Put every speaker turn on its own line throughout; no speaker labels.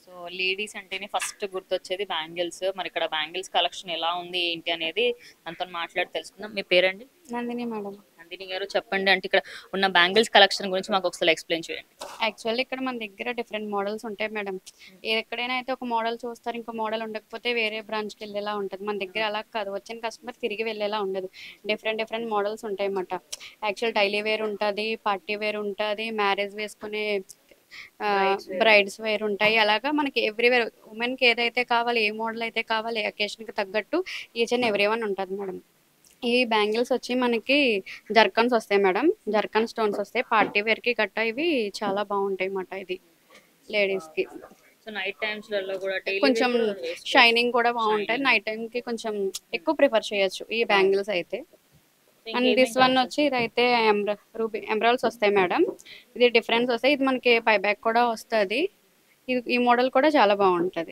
So ladies అంటేనే first గుర్తొచ్చేది bangles. మరి ఇక్కడ బ్యాంగిల్స్ కలెక్షన్ ఎలా ఉంది ఏంటి అనేది తనతో మాట్లాడి తెలుసుకుందాం. మీ పేరండి?
నందిని మేడం.
నందిని గారు చెప్పండి, అంటే ఇక్కడ ఉన్న బ్యాంగిల్స్ కలెక్షన్ గురించి మాకు ఒకసారి ఎక్స్ప్లెయిన్ చేయండి.
యాక్చువల్లీ ఇక్కడ మన దగ్గర డిఫరెంట్ మోడల్స్ ఉంటాయి మేడం. ఎక్కడైనా అయితే ఒక మోడల్ చూస్తారు, ఇంకో మోడల్ ఉండకపోతే వేరే బ్రాంచ్కి వెళ్ళేలా ఉంటుంది. మన దగ్గర అలా కాదు, వచ్చిన కస్టమర్ తిరిగి వెళ్ళేలా ఉండదు. డిఫరెంట్ డిఫరెంట్ మోడల్స్ ఉంటాయి అన్నమాట. యాక్చువల్ డైలీ వేర్ ఉంటుంది, పార్టీ వేర్ ఉంటుంది, మ్యారేజ్ వేసుకునే బ్రైడ్స్ వేర్ ఉంటాయి. అలాగా మనకి ఎవ్రీవేర్ ఉమెన్కి ఏదైతే కావాలి, ఏ మోడల్ అయితే కావాలి, అకేషన్కి తగ్గట్టు ఈచ్ అండ్ ఎవ్రీ వన్ ఉంటుంది మేడం. ఈ బ్యాంగిల్స్ వచ్చి మనకి జర్కన్స్ వస్తాయి మేడం, జర్కన్ స్టోన్స్ వస్తాయి. పార్టీ వేర్కి గట్టా ఇవి చాలా బాగుంటాయి అన్నమాట. ఇది లేడీస్కి
సో నైట్ టైమ్స్ లలో కూడా
కొంచెం షైనింగ్ కూడా బాగుంటాయి. నైట్ టైంకి కొంచెం ఎక్కువ ప్రిఫర్ చేయొచ్చు ఈ బ్యాంగిల్స్ అయితే. అండ్ దిస్ వన్ వచ్చి ఇదైతే రూబీ ఎమరాల్డ్స్ వస్తాయి మేడం. ఇది డిఫరెన్స్ వస్తాయి. ఇది మనకి పై బ్యాక్ కూడా వస్తుంది. ఈ మోడల్ కూడా చాలా బాగుంటుంది.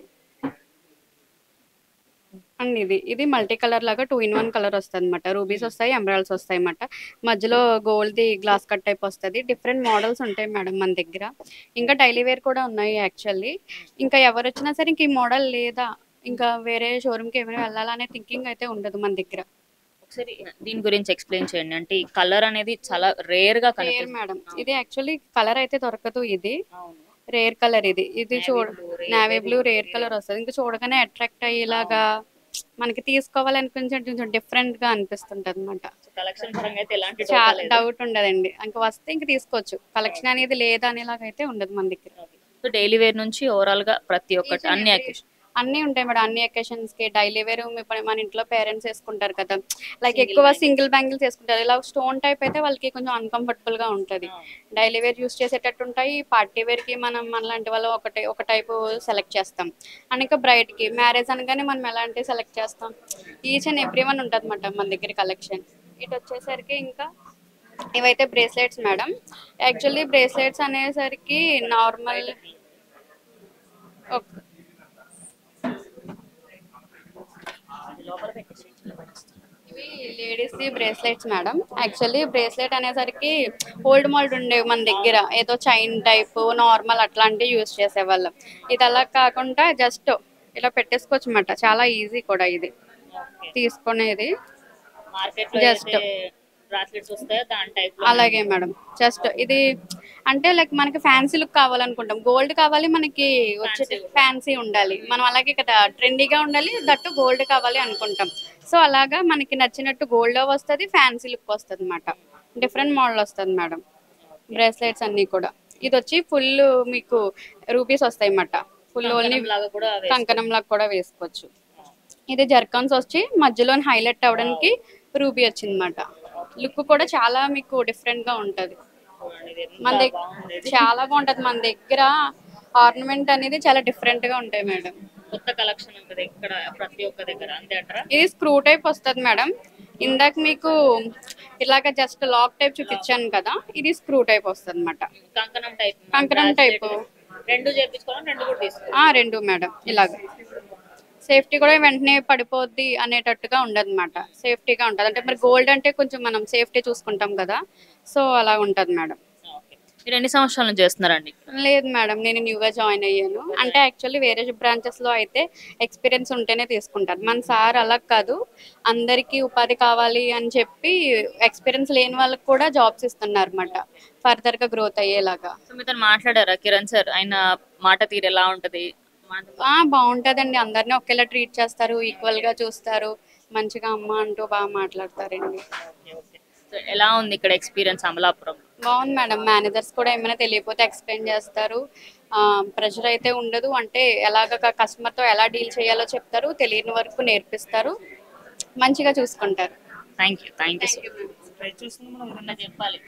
అండ్ ఇది మల్టీ కలర్ లాగా 2 in 1 కలర్ వస్తుంది అనమాట. రూబీస్ వస్తాయి, ఎమరాల్డ్స్ వస్తాయి అన్నమాట. మధ్యలో గోల్డ్ది గ్లాస్ కట్ టైప్ వస్తుంది. డిఫరెంట్ మోడల్స్ ఉంటాయి మేడం మన దగ్గర. ఇంకా డైలీ వేర్ కూడా ఉన్నాయి యాక్చువల్లీ. ఇంకా ఎవరు వచ్చినా సరే ఇంక ఈ మోడల్ లేదా ఇంకా వేరే షోరూమ్కి ఏమైనా వెళ్ళాలనే థింకింగ్ అయితే ఉండదు మన దగ్గర.
ఒకసారి దీని గురించి ఎక్స్ప్లెయిన్ చేయండి. అంటే ఈ కలర్ అనేది చాలా రేర్ గా
రేర్ మేడం. ఇది యాక్చువల్లీ కలర్ అయితే దొరకదు. ఇది రేర్ కలర్. ఇది నావీ బ్లూ రేర్ కలర్ వస్తుంది. ఇంకా చూడగానే అట్రాక్ట్ అయ్యేలాగా మనకి తీసుకోవాలనిపించే కొంచెం డిఫరెంట్ గా అనిపిస్తుంటది అనమాట.
కలెక్షన్ పరంగా అయితే ఎలాంటి
చాలా డౌట్ ఉండదండి. ఇంకా వస్తే ఇంకా తీసుకోవచ్చు. కలెక్షన్ అనేది లేదా అనేలాగా అయితే ఉండదు మన దగ్గర.
సో డైలీ వేర్ నుంచి ఓవరాల్ గా ప్రతి ఒక్కటి
అన్నీ ఉంటాయి మేడం. అన్ని అకేషన్స్ కి డైలీ వేర్ మన ఇంట్లో పేరెంట్స్ వేసుకుంటారు కదా, లైక్ ఎక్కువ సింగిల్ బ్యాంగిల్స్ వేసుకుంటారు. ఇలా స్టోన్ టైప్ అయితే వాళ్ళకి కొంచెం అన్కంఫర్టబుల్ గా ఉంటది. డైలీ వేర్ యూస్ చేసేటట్టు ఉంటాయి. పార్టీ వేర్ కి మనలాంటి వాళ్ళు ఒక టైపు సెలెక్ట్ చేస్తాం. అండ్ ఇంకా బ్రైడ్ కి మ్యారేజ్ అనగానే మనం ఎలాంటి సెలెక్ట్ చేస్తాం. ఈచ్ అండ్ ఎవ్రీ వన్ ఉంటుంది అన్నమాట మన దగ్గర కలెక్షన్. ఇటు వచ్చేసరికి ఇంకా ఇవైతే బ్రేస్లెట్స్ మేడం. యాక్చువల్లీ బ్రేస్లెట్స్ అనేసరికి నార్మల్ ఇవి ladies bracelets madam. Actually bracelet అనేసరికి ఓల్డ్ మోల్డ్ ఉండేవి మన దగ్గర. ఏదో చైన్ టైప్ నార్మల్ అట్లాంటివి యూజ్ చేసేవాళ్ళం. ఇది అలా కాకుండా జస్ట్ ఇలా పెట్టేసుకోవచ్చు అన్నమాట. చాలా ఈజీ కూడా ఇది తీసుకునేది. జస్ట్ అలాగే మేడం. జస్ట్ ఇది అంటే లైక్ మనకి ఫ్యాన్సీ లుక్ కావాలనుకుంటాం, గోల్డ్ కావాలి మనకి వచ్చే ఫ్యాన్సీ ఉండాలి, మనం అలాగే కదా ట్రెండీగా ఉండాలి, దట్టు గోల్డ్ కావాలి అనుకుంటాం. సో అలాగా మనకి నచ్చినట్టు గోల్డ్ వస్తుంది, ఫ్యాన్సీ లుక్ వస్తుంది అనమాట. డిఫరెంట్ మోడల్ వస్తుంది మేడం బ్రేస్లెట్స్ అన్ని కూడా. ఇది వచ్చి ఫుల్ మీకు రూపీస్ వస్తాయి అన్నమాట. ఫుల్ ఓన్లీ కంకణం లాగా కూడా వేసుకోవచ్చు. ఇది జర్కన్స్ వచ్చి మధ్యలో హైలైట్ అవ్వడానికి రూబీ వచ్చింది అన్నమాట. లుక్ కూడా చాలా మీకు డిఫరెంట్ గా ఉంటది. మన దగ్గర చాలా బాగుంటది. మన దగ్గర ఆర్నమెంట్ అనేది చాలా డిఫరెంట్ గా ఉంటాయి మేడం.
కొత్త కలెక్షన్ ఉంటుంది ఇక్కడ ప్రతి ఒక్క దగ్గర, అంతే అంటారా?
ఇది స్క్రూ టైప్ వస్తుంది మేడం. ఇందాక మీకు ఇలాగ జస్ట్ లాక్ టైప్ చూపించాను కదా, ఇది స్క్రూ టైప్ వస్తుంది అన్నమాట. కంకణం టైప్
రెండు చేపించుకోవాలి, రెండు కూడా తీసుకోవాలి.
రెండు మేడం. ఇలాగ సేఫ్టీ కూడా వెంటనే పడిపోద్ది అనేటట్టుగా ఉండదు అనమాట. సేఫ్టీగా ఉంటుంది. అంటే మరి గోల్డ్ అంటే కొంచెం మనం సేఫ్టీ చూసుకుంటాం కదా, సో అలా ఉంటుంది మేడం.
మీరు ఎన్ని సంవత్సరాల నుంచి చేస్తున్నారండి?
లేదు మేడం, నేను న్యూగా జాయిన్ అయ్యాను. అంటే యాక్చువల్లీ వేరే బ్రాంచెస్ లో అయితే ఎక్స్పీరియన్స్ ఉంటేనే తీసుకుంటారు. మన సార్ అలా కాదు, అందరికీ ఉపాధి కావాలి అని చెప్పి ఎక్స్పీరియన్స్ లేని వాళ్ళకి కూడా జాబ్స్ ఇస్తున్నారు అనమాట, ఫర్దర్ గా గ్రోత్ అయ్యేలాగా.
మీతో మాట్లాడారా కిరణ్ సార్? ఆయన మాట తీరు ఎలా ఉంటది?
బాగుంటదండి. అందరినీ ఒకేలా ట్రీట్ చేస్తారు, ఈక్వల్ గా చూస్తారు, మంచిగా అమ్మ అంటూ బాగా మాట్లాడతారండి.
ఎలా ఉంది ఇక్కడ ఎక్స్పీరియన్స్ అమలాపురం?
బాగుంది మేడం. మేనేజర్స్ కూడా ఏమైనా తెలియకపోతే ఎక్స్ప్లెయిన్ చేస్తారు. ప్రెషర్ అయితే ఉండదు. అంటే ఎలాగ కస్టమర్ తో ఎలా డీల్ చేయాలో చెప్తారు, తెలియని వరకు నేర్పిస్తారు, మంచిగా చూసుకుంటారు.
Thank you. చెప్పాలి.